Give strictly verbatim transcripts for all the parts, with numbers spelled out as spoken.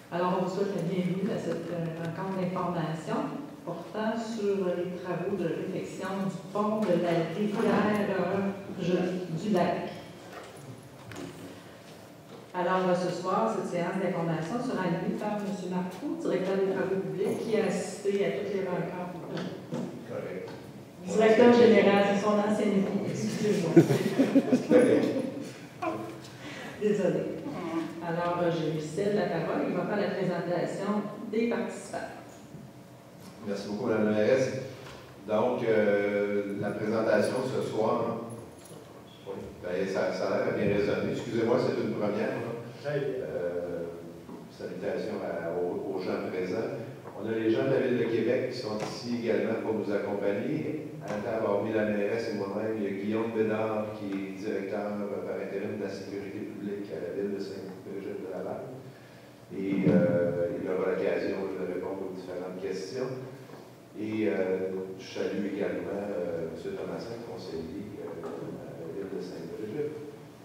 Alors, on vous souhaite la bienvenue à cette euh, rencontre d'information portant sur les travaux de réfection du pont de la rivière du lac. Alors, ce soir, cette séance d'information sera animée par M. Marcoux, directeur des travaux publics, qui a assisté à toutes les rencontres. Correct. Directeur général, c'est son ancien époux. Excusez-moi. Désolé. Alors, je lui cède la parole. Il va faire la présentation des participants. Merci beaucoup, Mme la mairesse. Donc, euh, la présentation ce soir, oui, ben, ça, ça a l'air à bien résonner. Excusez-moi, c'est une première. Euh, salutations à, aux, aux gens présents. On a les gens de la Ville de Québec qui sont ici également pour nous accompagner. À la table, hormis la mairesse et moi-même, il y a Guillaume Bédard, qui est directeur par intérim de la sécurité publique à la Ville de Saint-Brigitte-de-Laval. Et euh, il aura l'occasion de répondre aux différentes questions. Et euh, je salue également euh, M. Thomasin, conseiller euh, à la Ville de Saint-Brigitte.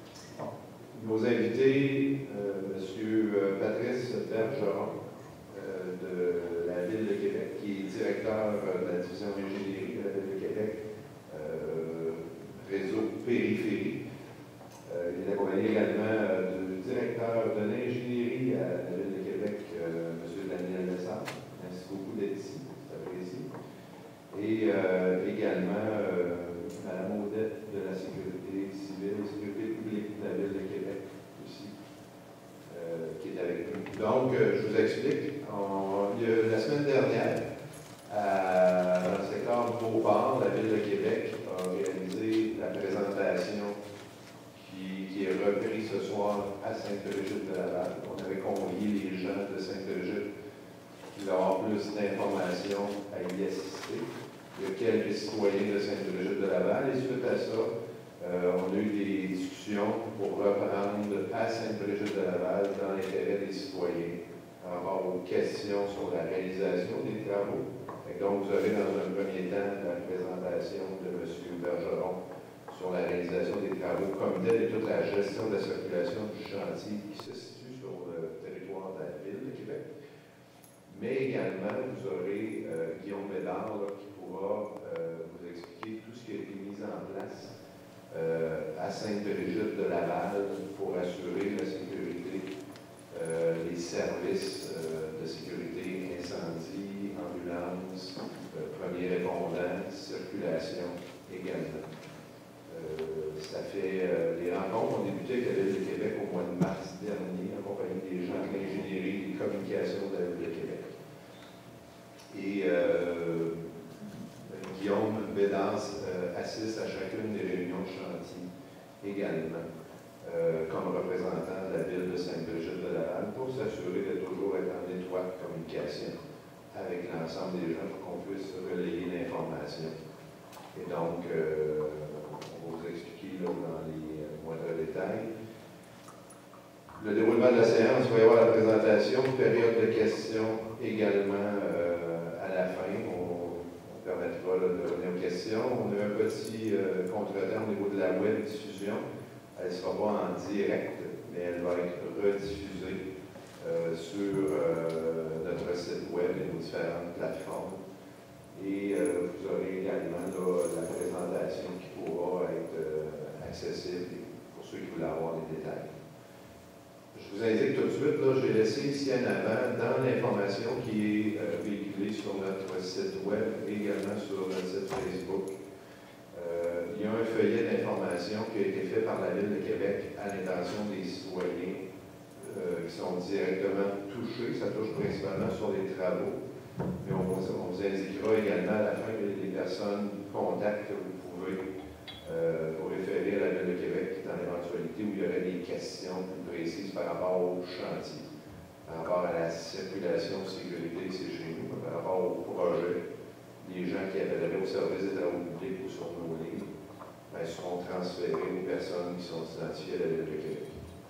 Nos invités, euh, M. Patrice Bergeron, euh, de la Ville de Québec, qui est directeur de la division ingénierie de la Ville de Québec, euh, réseau périphérie. Euh, il est accompagné également euh, du directeur de l'ingénierie à la Ville de Québec, euh, M. Daniel Lessard. Merci beaucoup d'être ici, c'est apprécié. Et euh, également euh, Mme Odette de la sécurité civile et sécurité publique de la Ville de Québec aussi, euh, qui est avec nous. Donc, euh, je vous explique. On, il y a, la semaine dernière, à, dans le secteur de Beauport, la Ville de Québec a réalisé la présentation qui, qui est reprise ce soir à Sainte-Brigitte-de-Laval. On avait convié les gens de Sainte-Brigitte qui veulent avoir plus d'informations à y assister. Il y a quelques citoyens de Sainte-Brigitte-de-Laval et suite à ça, euh, on a eu des discussions pour reprendre à Sainte-Brigitte-de-Laval dans l'intérêt des citoyens par rapport aux questions sur la réalisation des travaux. Et donc, vous aurez dans un premier temps la présentation de M. Bergeron sur la réalisation des travaux comme tel et toute la gestion de la circulation du chantier qui se situe sur le territoire de la Ville de Québec. Mais également, vous aurez euh, Guillaume Bédard là, qui pourra euh, vous expliquer tout ce qui a été mis en place euh, à Sainte-Brigitte-de-Laval pour assurer la sécurité, euh, les services euh, de sécurité, incendie, ambulance, euh, premiers répondants, circulation également. Euh, ça fait, euh, les rencontres ont débuté avec la Ville de Québec au mois de mars dernier, en compagnie des gens de l'ingénierie et des communications de la Ville de Québec. Et euh, Guillaume Bédard euh, assiste à chacune des réunions de chantier également, euh, comme représentant de la Ville de Sainte-Brigitte-de-Laval pour s'assurer de toujours être en étroite communication avec l'ensemble des gens pour qu'on puisse relayer l'information. Et donc, euh, on va vous expliquer là, dans les euh, moindres détails. Le déroulement de la séance, il va y avoir la présentation, période de questions également euh, à la fin. On, on permettra là, de revenir aux questions. On a un petit euh, contretemps au niveau de la web diffusion. Elle ne sera pas en direct, mais elle va être rediffusée euh, sur euh, notre site web et nos différentes plateformes. Et euh, vous aurez également là, la présentation qui pourra être euh, accessible pour ceux qui veulent avoir les détails. Je vous indique tout de suite, là, j'ai laissé ici en avant, dans l'information qui est euh, véhiculée sur notre site web et également sur notre site Facebook, euh, il y a un feuillet d'information qui a été fait par la Ville de Québec à l'intention des citoyens euh, qui sont directement touchés. Ça touche principalement sur les travaux. Mais on vous, on vous indiquera également à la fin que les personnes contacts que vous pouvez euh, vous référer à la Ville de Québec dans l'éventualité où il y aurait des questions plus précises par rapport au chantier, par rapport à la circulation, sécurité, c'est chez nous, par rapport au projet. Les gens qui appelleraient au service des travaux publics ou sur nos lignes ben, seront transférés aux personnes qui sont identifiées à la Ville de Québec.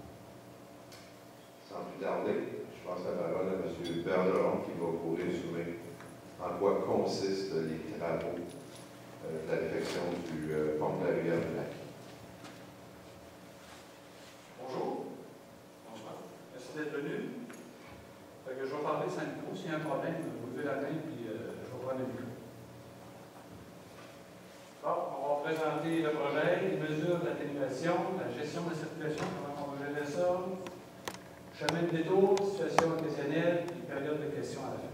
Sans plus tarder, je passe la parole à M. Bergeron qui va vous résumer en quoi consistent les travaux euh, de la réfection du euh, pont de la rivière du Lac. Bonjour. Bonsoir. Merci d'être venu. je vais parler sans micro. S'il y a un problème, vous levez la main, puis euh, je vais prendre le micro. Bon, on va présenter le projet, les mesures d'atténuation, la gestion de la circulation, comment on va gérer ça, chemin de détour, situation occasionnelle, et période de questions à la fin.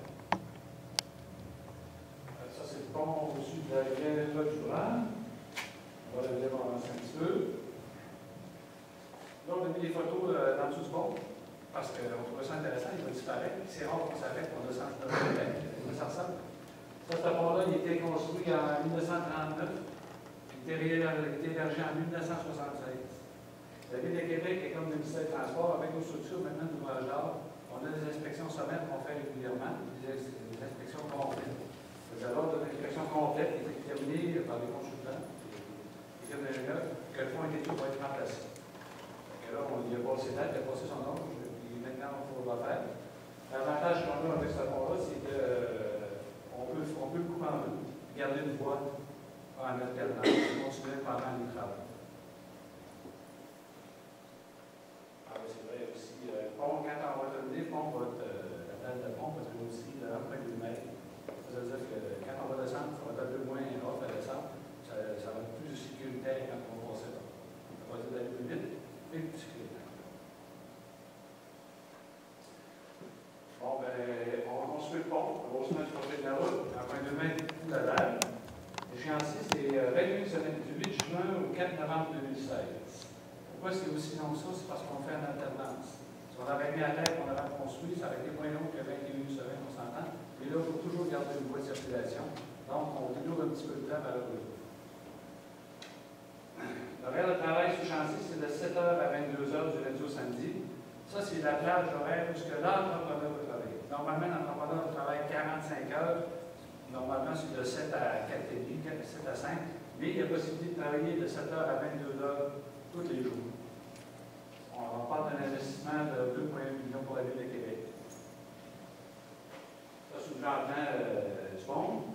Ça, c'est le pont au-dessus de la rivière Claude-Jourand. On va le avancer un petit peu. Là, on a mis des photos euh, dans le dessous du pont, parce qu'on trouvait ça intéressant, il va disparaître. C'est rare qu'on s'arrête pour deux cent neuf. Ça ressemble. Ça, ce pont-là, il a été construit en mille neuf cent trente-neuf. Il a été élargi en mille neuf cent soixante-seize. La Ville de Québec est comme le ministère des Transports, avec nos structures maintenant d'ouvrage d'art. On a des inspections sommaires qu'on fait régulièrement, des, des inspections complètes. Alors, l'inspection complète est déterminée par les consultants, les firmes d'ingénieurs, que le fonds été tout va être remplacé. Et là, on y a passé date, il a passé son ordre, et maintenant, il faut le refaire. L'avantage qu'on a avec ce fonds-là, c'est qu'on peut, on peut le couper en deux, garder une voie en alternance et continuer pendant les travaux. Alors, c'est vrai aussi, euh, le pont, quand on va terminer, le pont va être, euh, la dalle de pont va être aussi de un virgule deux mètres. Ça veut dire que quand on va descendre, ça va être un peu moins off à descendre. Ça, ça va être plus sécuritaire quand on va passer là. Ça va être d'aller plus vite, mais plus sécuritaire. Bon, ben, on construit le pont, on va aussi mettre du projet de la route, à un virgule deux mètres de la dalle. L'échéancier, c'est vingt-huit semaines, du huit juin au quatre novembre deux mille seize. Pourquoi c'est aussi long que ça? C'est parce qu'on fait en alternance. Si on avait mis à terre, on avait construit, ça aurait été moins long que vingt-et-une semaines, on s'entend. Mais là, il faut toujours garder une voie de circulation. Donc, on délure un petit peu de temps malheureusement. L'horaire de travail sous chantier, c'est de sept heures à vingt-deux heures du lundi au samedi. Ça, c'est la plage horaire où l'entrepreneur va travailler. Normalement, l'entrepreneur travaille quarante-cinq heures. Normalement, c'est de sept à quatre heures trente, sept à cinq. Mais il y a possibilité de travailler de sept heures à vingt-deux heures tous les jours. On parle d'un investissement de deux virgule un millions pour la Ville de Québec. Ça, c'est le jardin euh, du pont.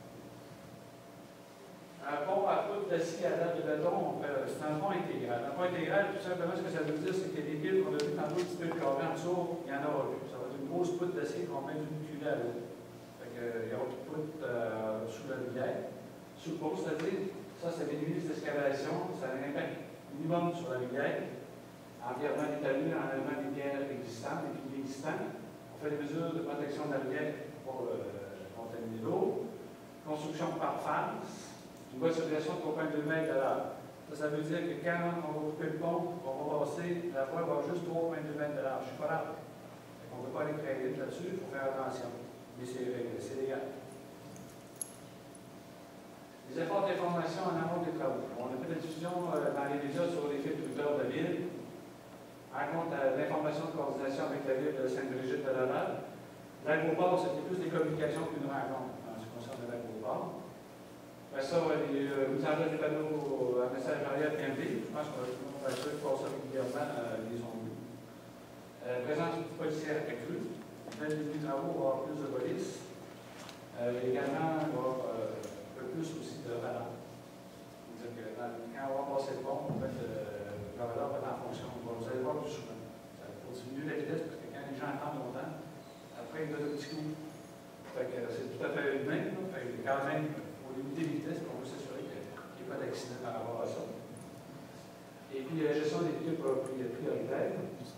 Un pont à poutre d'acier à date de béton, euh, c'est un pont intégral. Un pont intégral, tout simplement, ce que ça veut dire, c'est que les piles qu'on a vu tantôt, un petit peu de carré en dessous, il n'y en aura plus. Ça va être une grosse poutre d'acier qu'on met d'une culée à l'autre. Il y aura une poutre euh, sous la rivière. Sous le pont, c'est-à-dire, ça, c'est des milices d'excavation, ça a un impact minimum sur la rivière. Environnement des talus, enlèvement des pierres existantes, des piliers existants. On fait des mesures de protection de la rivière pour euh, contaminer l'eau. Construction par phase. Une voie de circulation de trois virgule deux mètres à l'heure. Ça, ça veut dire que quand on va couper le pont, on va passer, la voie va juste trois virgule deux mètres de large. C'est pas grave. On ne peut pas aller très vite là-dessus, il faut faire attention. Mais c'est légal. Les efforts d'information en amont des travaux. On a fait des diffusions euh, dans les médias sur les fils Twitter de ville. En compte euh, l'information de coordination avec la ville de Sainte-Brigitte-de-Laval. L'aéroport, c'était plus des communications qu'une rencontre en ce qui concerne l'aéroport. Après ça, les euh, mises en place des panneaux à message arrière P M V. Je pense qu'on va être sûr de faire ça régulièrement euh, les ondes. Euh, présence policière accrue. Dès le début des travaux, on va avoir plus de police. Euh, également, on va avoir euh, un peu plus aussi de radar. C'est-à-dire que dans, quand on va passer le pont, en fait, euh, le radar va être en fonction. Vous allez voir plus souvent. Ça va diminuer la vitesse parce que quand les gens attendent longtemps, après ils donnent un petit coup. Fait que c'est tout à fait humain. Fait que quand même, il faut limiter les vitesses pour s'assurer qu'il n'y ait pas d'accident par rapport à ça. Et puis la gestion des milieux prioritaires.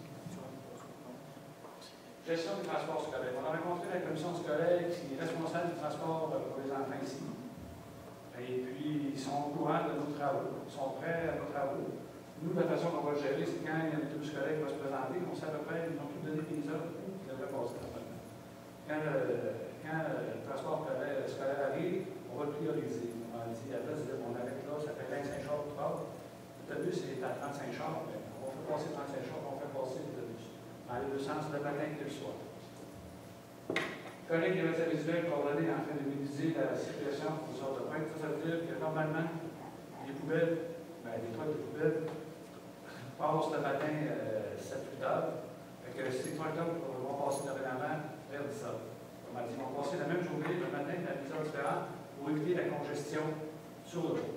Gestion du transport scolaire. On a rencontré la commission scolaire qui est responsable du transport pour les enfants ici. Et puis, ils sont au courant de nos travaux. Ils sont prêts à nos travaux. Nous, la façon qu'on va le gérer, c'est quand il y a un autobus scolaire qui va se présenter, on sait à peu près, ils ont tout donné des heures qui devraient passer normalement. Quand le, quand le transport scolaire arrive, on va le prioriser. On va dire, à la place de mon arrêt là, ça fait vingt-cinq chars pour tard. L'autobus est à trente-cinq chars, mais on fait passer trente-cinq chars, on fait passer l'autobus. Dans les deux sens, le matin et le soir. Collègues des matières visuelles coordonnées en train de minimiser la circulation aux heures de pointe. Ça, ça veut dire que normalement, les poubelles, ben, les trucks de poubelles, passent le matin euh, sept huit heures. Fait que ces trucks-là vont passer dorénavant vers dix heures. Comme on dit, ils vont passer la même journée, le matin, à dix heures différentes, pour éviter la congestion sur le route.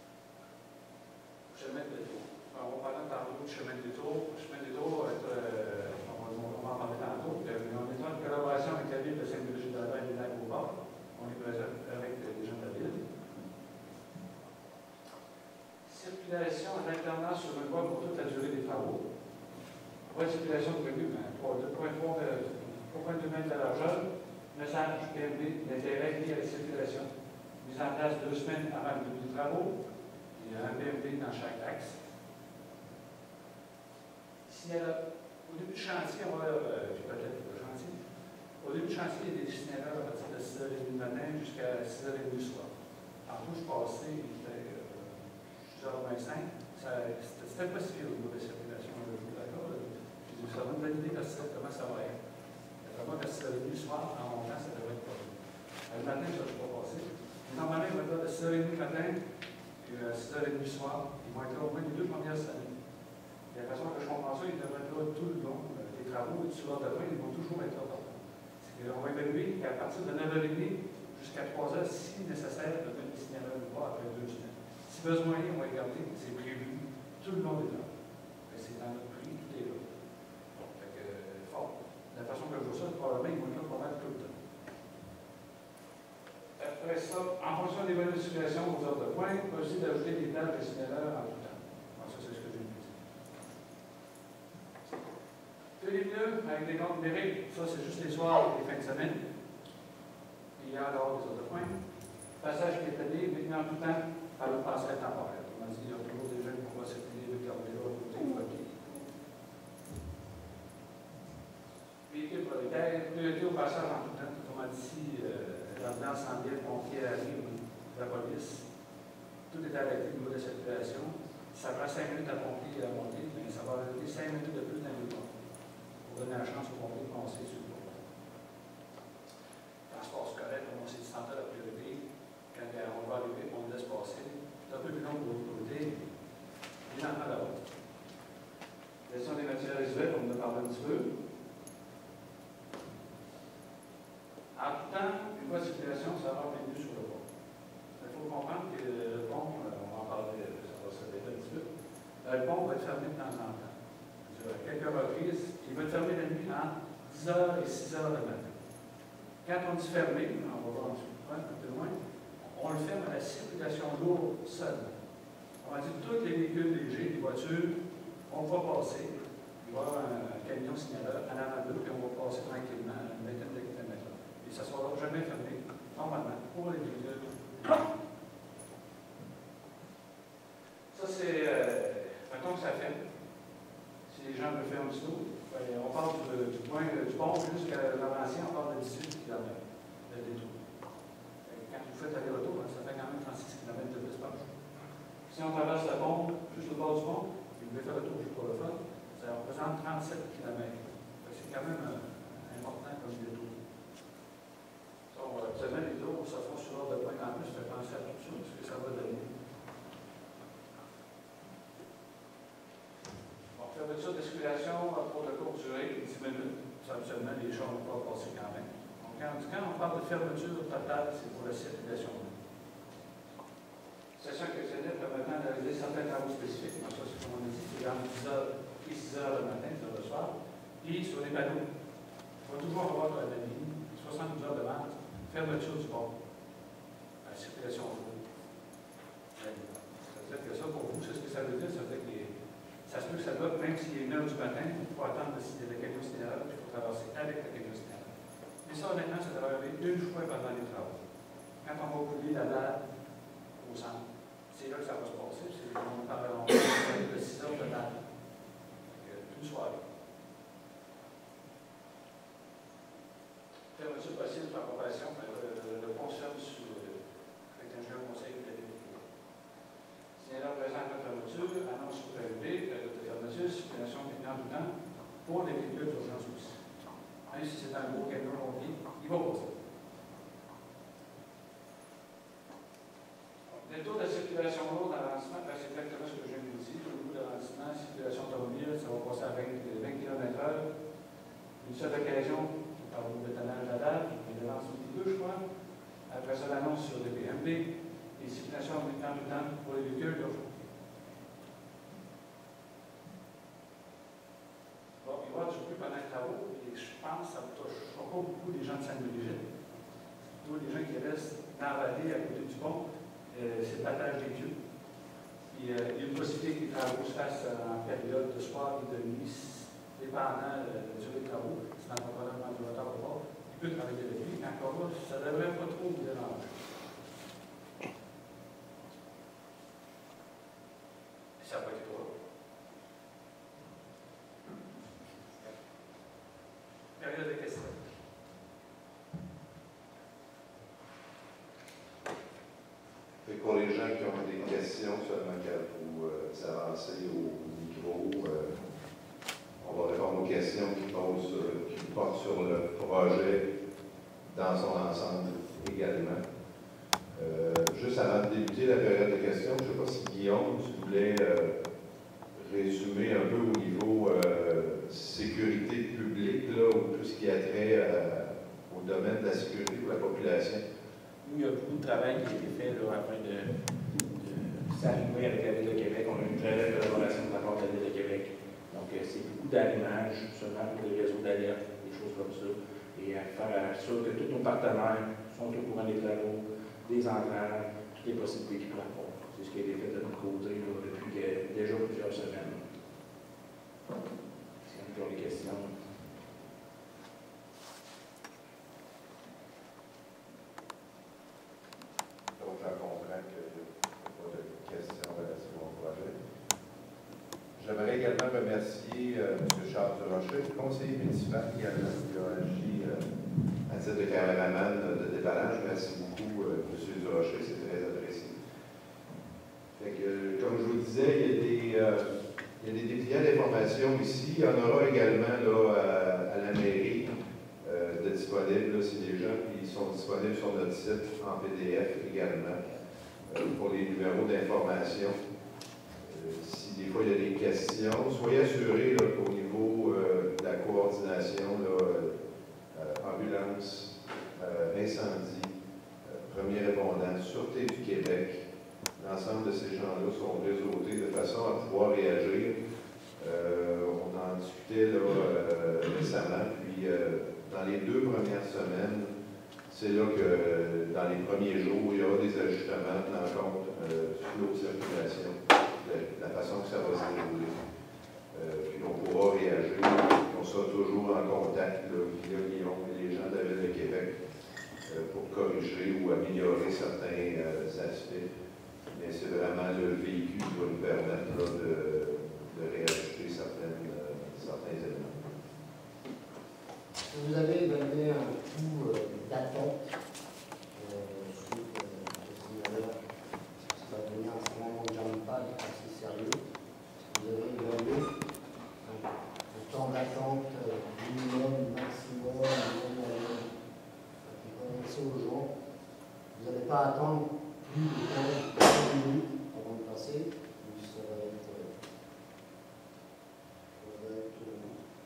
Chemin de détour. On va parler tantôt du chemin de détour. Le chemin de détour va être euh, Voie de circulation prévue, mais deux virgule deux mètres de largeur. Message P M B d'intérêt lié à la circulation. Mise en place deux semaines avant le début des travaux. Il y a un P M B dans chaque axe. Signaler. Au début du chantier, on va euh, peut-être le chantier. Au début du chantier, il y a des signaleurs à partir de six heures trente du matin jusqu'à six heures trente du soir. En tout, je passais, il était euh, six heures vingt-cinq. C'était pas si pire au niveau de la circulation. D'accord? J'ai dit, ça va me valider comment ça va être. Moi, à six heures trente du soir, en montant, ça devrait être pas bon. Le matin, ça ne va pas passer. Normalement, il va être de six heures trente du matin et à six heures trente du soir. Ils vont être là au moins les deux premières semaines. Et la façon que je comprends ça, ils devraient être là tout le long des travaux et du soir de bain, ils vont toujours être là. On va évaluer qu'à partir de neuf heures trente jusqu'à trois heures, si nécessaire, de donner des signaleurs de bois après deux semaines. Si besoin, on va regarder, c'est prévu tout le long des heures. C'est dans notre prix, tout est là. Fait que, fort. La façon que je vois ça, probablement, ils vont être là pas mal tout le temps. Après ça, en fonction des volumes de circulation aux heures de pointe, on peut aussi d'ajouter des plages de signaleurs en tout temps. Bon, ça, c'est ce que j'ai dit. Que les pneus avec des comptes numériques, ça, c'est juste les soirs et les fins de semaine. Il y a alors des heures de pointe. Passage piétonnier, maintenant en tout temps, par le passage temporaire. On a dit, il y a toujours des jeunes qui vont circuler avec leur vélo à côté du papier. Véhicule prioritaire, priorité au passage en tout temps. Comme on dit, euh, l'ambulance s'en vient, le pompier arrive, la police. Tout est arrêté au niveau de la circulation. Ça prend cinq minutes à pompier et à monter, mais ça va ajouter cinq minutes de plus dans le temps pour donner la chance au pompier de passer sur le pont. Transport scolaire, comme on s'est dit tantôt, la priorité. Quand on va arriver, on le laisse passer. C'est un peu plus long de l'autre côté. Les enfants là-bas. Gestion des matières résiduelles, on en a parlé un petit peu. En tout temps, une voie de circulation, ça va maintenu sur le pont. Il faut comprendre que le pont, on va en parler, ça va se répéter un petit peu, le pont va être fermé de temps en temps. À quelques reprises, il va être fermé la nuit entre dix heures et six heures le matin. Quand on dit fermé, on va voir un peu loin, on le ferme à la circulation lourde seule. On va dire que tous les véhicules légers, les voitures, on va passer. Il va y avoir un camion signaleur en avant d'eux, puis on va passer tranquillement une vingtaine de kilomètres. Et ça ne sera jamais fermé, normalement, pour les véhicules. Ça, c'est. Euh, mettons que ça fait. Si les gens veulent faire un petit tour, ben, on parle du, du point du pont jusqu'à l'avancée, on parle de dix-huit kilomètres de détour. Quand vous faites aller-retour, ça fait quand même trente-six kilomètres de plus par jour. Si on traverse le pont, juste au bord du pont, et vous voulez faire le tour juste pour le fun, ça représente trente-sept kilomètres. C'est quand même euh, important comme détour. Ça, on va observer les tours, ça font sur l'ordre de point en plus, ça fait penser à tout ça, ce que ça va donner. Bon, fermeture de circulation pour de courte durée, dix minutes. Ça, absolument, les gens ne vont pas passer quand même. Quand, quand on parle de fermeture totale, c'est pour la circulation. Station occasionnelle permettant de réaliser certains travaux spécifiques. Donc, ça, c'est comme on a dit, c'est dans dix heures et six heures le matin, le soir. Puis, sur les panneaux, il faut toujours avoir la ligne, soixante-douze heures de vente, fermeture du pont. La circulation rouge. Ça veut dire que ça, pour vous, c'est ce que ça veut dire. Ça veut dire que les, ça se peut que ça doit, même s'il est une heure du matin, il faut attendre de le camion signaleur, puis il faut traverser avec le camion signaleur. Mais ça, honnêtement, ça devrait arriver une fois pendant les travaux. Quand on va couler la dalle au centre, c'est là que ça va se passer. C'est on parle de six heures de dalle. Tout soir. Fermeture possible par compassion, le, le pont se ferme sur avec l'ingénieur conseil de la ville. Signaleur présente la fermeture, annonce sur P M B, période de fermeture, circulation maintenant tout temps pour les véhicules d'urgence aussi. Même si c'est un gros camion rempli, il va passer. Les taux de circulation lourde d'avancement, ben, c'est exactement ce que je viens de vous dire. Le coût d'avancement, circulation automobile, ça va passer à vingt kilomètres heure. Une seule occasion, par le bétonnage de la dalle, il devance aussi deux, je crois. Après ça, l'annonce sur les P M B, et circulation en temps tout temps pour les véhicules d'urgence. Bon, il va y avoir du plus pendant les travaux, et je pense que ça ne touche pas beaucoup les gens de Sainte-Brigitte. Tous les gens qui restent dans la vallée à côté du pont. Euh, c'est le battage des dieux. Puis, euh, il y a une possibilité que les travaux se fassent en période de soir et de nuit. Les dépendant de la durée de travaux, si l'entrepreneur demande du retard ou pas, il peut travailler avec lui. Mais encore là, ça ne devrait pas trop vous déranger. Ça va être trop. Période de questions. Pour les gens qui ont des questions, seulement qu'à vous euh, s'avancer au micro, euh, on va répondre aux questions qui, posent, euh, qui portent sur le projet dans son ensemble également. Euh, juste avant de débuter la période de questions, je ne sais pas si Guillaume, tu voulais euh, résumer un peu au niveau euh, sécurité publique, là, ou tout ce qui a trait euh, au domaine de la sécurité pour la population. Il y a beaucoup de travail qui a été fait là, afin de, de s'arrimer avec la Ville de Québec. On a une très belle collaboration de la part de la Ville de Québec. Donc, euh, c'est beaucoup d'arrimage, seulement pour les réseaux d'alerte, des choses comme ça. Et à faire sûr que tous nos partenaires sont au courant des travaux, des entraves, toutes les possibilités qu'ils pourraient avoir. C'est ce qui a été fait de notre côté là, depuis que, déjà plusieurs semaines. S'il y a encore des questions. Donc, j'en comprends qu'il n'y a pas de questions relatives au projet. J'aimerais également remercier euh, M. Charles Durocher, conseiller municipal également, qui a agi euh, à titre de caméraman de déballage. Merci beaucoup, euh, M. Durocher, c'est très apprécié. Fait que, euh, comme je vous disais, il y a des, euh, il y a des dépliants d'informations ici. Il y en aura également là, à, à la mairie euh, de disponibles, là, si les gens qui sont disponibles sur notre site en P D F également, euh, pour les numéros d'information. Euh, si des fois il y a des questions, soyez assurés là, qu'au niveau euh, de la coordination, là, euh, ambulance, euh, incendie, euh, premier répondant, Sûreté du Québec, l'ensemble de ces gens-là sont réseautés de façon à pouvoir réagir. Euh, on en discutait là, euh, récemment, puis euh, dans les deux premières semaines, c'est là que dans les premiers jours, il y aura des ajustements tenant compte euh, du flot de circulation, de la façon que ça va se dérouler. Euh, puis on pourra réagir, on sera toujours en contact là, via Guillaume et les gens de la Ville de Québec euh, pour corriger ou améliorer certains euh, aspects. Mais c'est vraiment le véhicule qui va nous permettre là, de, de réajuster certaines, euh, certains éléments. Vous avez évalué un coût euh, d'attente euh, suite à euh, ça va devenir un certain nombre de gens de pas assez sérieux. Vous avez évalué un, un temps d'attente euh, minimum, maximum, minimum, moyen, qui commence au jour. Vous n'allez pas attendre plus de quinze minutes avant de passer. Ça va être. Euh, ça va être euh,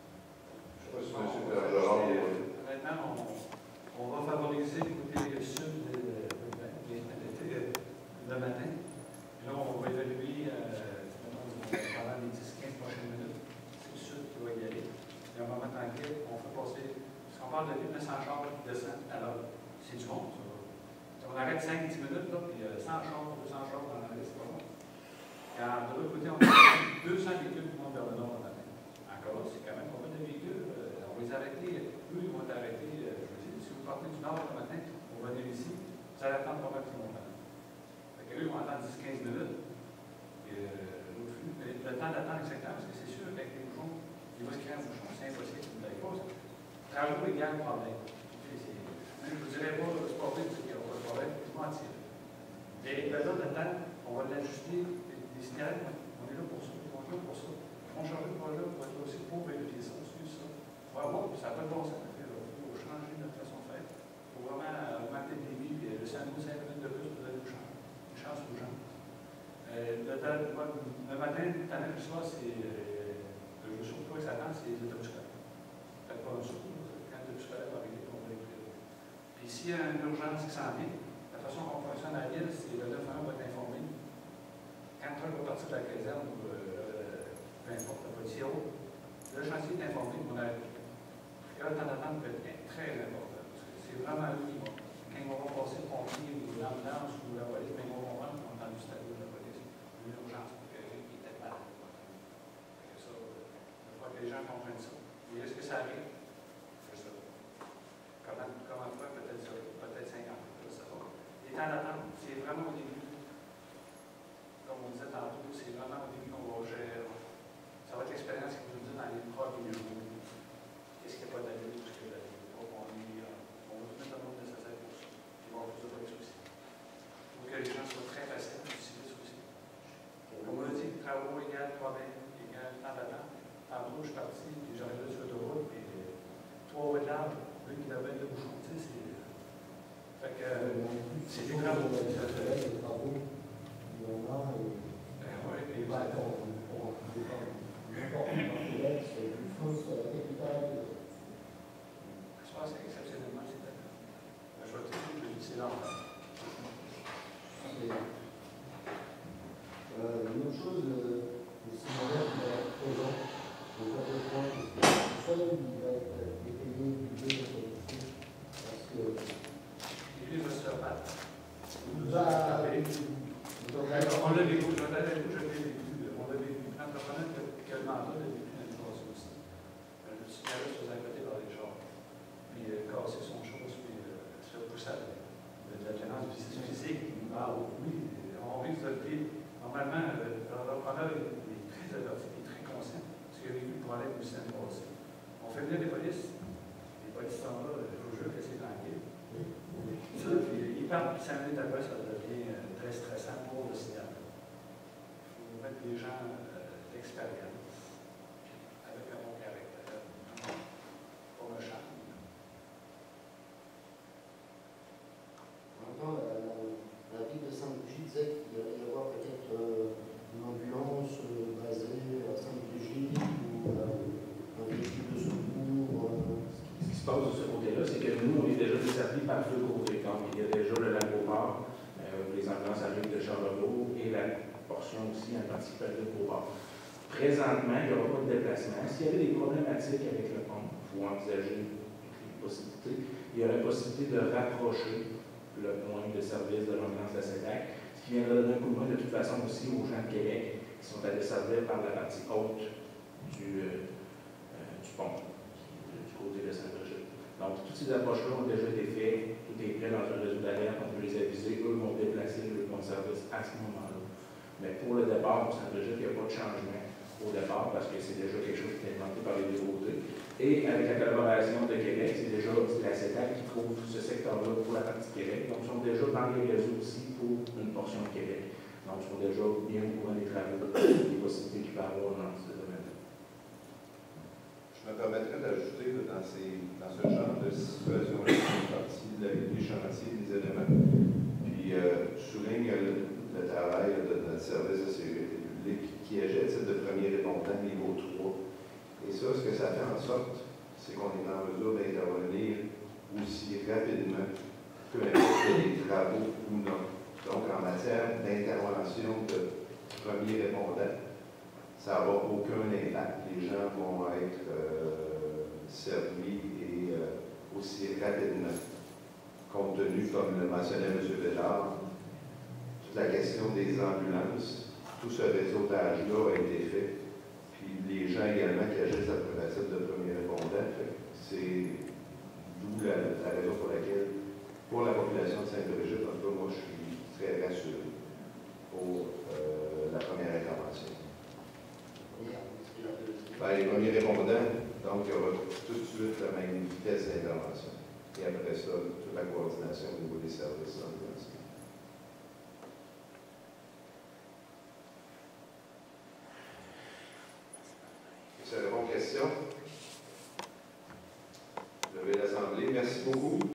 Maintenant, on, on va favoriser le côté sud de, de, de, de, le matin. Et là, on va évaluer euh, pendant les dix à quinze prochaines minutes. C'est le sud qui va y aller. Et à un moment tranquille, on fait passer. Parce qu'on parle de mille neuf cents chars qui descendent à l'heure. C'est du monde, ça. On arrête cinq à dix minutes, là, puis euh, cent chars, deux cents chars dans l'arrêt, c'est pas bon. Quand de l'autre côté, on a deux cents véhicules qui montent vers le nord le matin. Encore là, c'est quand même pas mal de véhicules. Euh, on va les arrêter. Eux, ils vont être arrêtés. Euh, je veux dire, si vous partez du nord le matin, vous venez ici, vous allez attendre pas mal qu'ils vont venir. Fait qu'eux, ils vont attendre dix à quinze minutes. Et euh, l'autre flux, mais le temps d'attendre exactement, parce que c'est sûr qu'avec les bouchons, il va se créer un bouchon. C'est impossible. Vous n'avez pas ça. Travaux égale problème. Je ne vous dirais pas, c'est pas vrai, qu'il n'y aura pas de problème, je mentir. Mais la période de temps, on va l'ajuster. Les signaux, on est là pour ça, on est là pour ça. On change le projet, on va être aussi pour vérifier ça, suivre ça. Vraiment, ça n'a pas de bon sens. Il faut changer notre façon de faire. Il faut vraiment augmenter le débit, puis le cinq minutes de plus, vous allez vous changer. Une chance aux gens. Euh, le, le matin, le temps du soir, c'est. Euh, je veux surtout pas que ça avance, c'est les autobus scolaires. Faites pas un saut, quand l'autobus scolaire va arriver, on va être. Puis s'il y a une urgence qui s'en vient, la façon qu'on fonctionne à la ville, c'est le neuf un va être informé. Quand un va partir de la caserne, ou euh, peu importe, le petit haut, le chantier est informé, on a. Le temps d'attente peut être très important. C'est vraiment eux qui vont. Quand ils vont passer le pompier ou l'ambulance ou la police, mais ils vont comprendre qu'on est dans du tableau de la police. L'urgence, qui était malade. Ça, une fois que les gens comprennent ça. Et est-ce que ça arrive? Je sais pas. Comment, comment faire? Peut-être peut-être cinquante ans, je ne sais pas. Les temps d'attente, c'est vraiment au début. Comme on disait tantôt, c'est vraiment au début qu'on va gérer. Ça va être l'expérience qui nous dit dans les premiers jours. Qu'est-ce qu'il n'y a pas d'allure, qu'est-ce qu'il y a d'allure. On va vous mettre le monde nécessaire pour ça. Ils vont vous dire pas de soucis. Il faut que les gens soient très faciles, aussi vite aussi. Comme on a dit, travaux égale problème, égale temps d'attente. Tantôt, je suis parti, puis j'arrivais sur l'autoroute, puis euh, trois voies de large, eux qui avaient de bouchons. Tu sais, c'est. Fait que euh, c'est des travaux. Ça fait. Des travaux, il y en a, et. Ben oui, Et pas pour n'importe quel, c'est une fausse capitale. Je pense qu'exceptionnellement, c'est d'accord. Je vais te dire que c'est normal. Euh, une autre chose, euh, le cinéma qui va être présent, au cas de point, c'est seul qui va être payé du deux de politique, parce que. Et lui, il va se faire battre. Il va. On l'a vécu, je l'ai vécu, je l'ai vécu. On l'a vécu. Entrepreneur qui a le mandat de vécu l'année passée aussi. Le signaleur se faisait à côté par les chars. Puis il a cassé son chose, puis il se fait pousser à la violence physique. Ah oui, on risque de le vivre. Normalement, l'entrepreneur est très averti, il est très conscient, parce qu'il a vécu le problème aussi l'année passée. On fait venir les polices. Les polices sont là, je vous jure que c'est tranquille. Ça, puis ils partent, puis cinq minutes après, ça devient euh, très stressant pour le signal. Il faut mettre des gens euh, d'expérience, avec un bon caractère, pas méchant. En même temps, la, la, la ville de Sainte-Brigitte disait qu'il allait y avoir peut-être euh, une ambulance euh, basée à Sainte-Brigitte ou euh, un véhicule de secours. Euh, Ce qui se passe de ce côté-là, c'est que nous, on est déjà desservis par deux côtés. Donc, il y a déjà le Lac-Beauport, euh, les ambulances arrivent de Charlebourg et la portion aussi en partie par le Beauport. Présentement, il n'y aura pas de déplacement. S'il y avait des problématiques avec le pont, il faut envisager toutes les possibilités. Il y aurait possibilité de rapprocher le point de service de l'ambulance de la C E D A C, ce qui viendrait donner un coup de main de toute façon aussi aux gens de Québec qui sont à desservir par la partie haute du, euh, euh, du pont, du côté de Saint-Brigitte. Donc, toutes ces approches-là ont déjà été faites, tout est prêt dans un réseau d'alerte, on peut les aviser, eux vont déplacer le point de service à ce moment-là. Mais pour le départ, pour Saint-Brigitte, il n'y a pas de changement au départ parce que c'est déjà quelque chose qui est inventé par les deux côtés. Et avec la collaboration de Québec, c'est déjà la C E D A C qui trouve ce secteur-là pour la partie Québec. Donc, ils sont déjà dans les réseaux aussi pour une portion de Québec. Donc, ils sont déjà bien au courant des travaux, des possibilités qu'il peut y avoir dans ce domaine-là. Je me permettrais d'ajouter dans, ces, dans ce genre de situation-là, une partie de la, des chantiers, des éléments. Puis, euh, je souligne le, le travail de notre service de sécurité publique qui agit à titre de premier répondant niveau trois. Et ça, ce que ça fait en sorte, c'est qu'on est en mesure d'intervenir aussi rapidement que les travaux ou non. Donc, en matière d'intervention de premier répondant, ça n'aura aucun impact. Les gens vont être euh, servis et euh, aussi rapidement, compte tenu, comme le mentionnait M. Bédard, toute la question des ambulances, tout ce réseautage-là a été fait. Puis les gens également qui agissent à titre de premier répondant, c'est d'où la, la raison pour laquelle, pour la population de Sainte-Brigitte, en tout cas, moi, je suis très rassuré pour euh, la première intervention. Ben, les premiers répondants, donc, il y aura tout de suite la même vitesse d'intervention. Et après ça, toute la coordination au niveau des services ambulanciers. Ça répond aux questions. Levez l'Assemblée. Merci beaucoup.